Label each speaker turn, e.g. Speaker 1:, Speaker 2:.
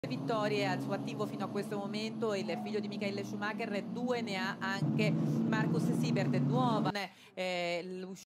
Speaker 1: vittorie al suo attivo fino a questo momento, il figlio di Michael Schumacher, 2 ne ha anche Marcus Siebert. Nuova